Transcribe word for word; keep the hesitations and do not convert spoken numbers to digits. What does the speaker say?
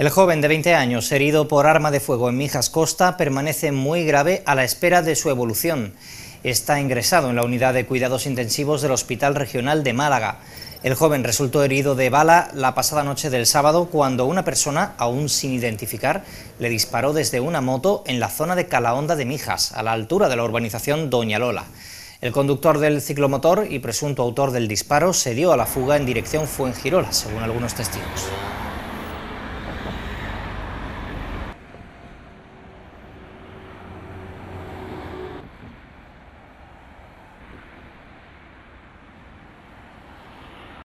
El joven de veinte años, herido por arma de fuego en Mijas Costa, permanece muy grave a la espera de su evolución. Está ingresado en la unidad de cuidados intensivos del Hospital Regional de Málaga. El joven resultó herido de bala la pasada noche del sábado cuando una persona, aún sin identificar, le disparó desde una moto en la zona de Calahonda de Mijas, a la altura de la urbanización Doña Lola. El conductor del ciclomotor y presunto autor del disparo se dio a la fuga en dirección Fuengirola, según algunos testigos.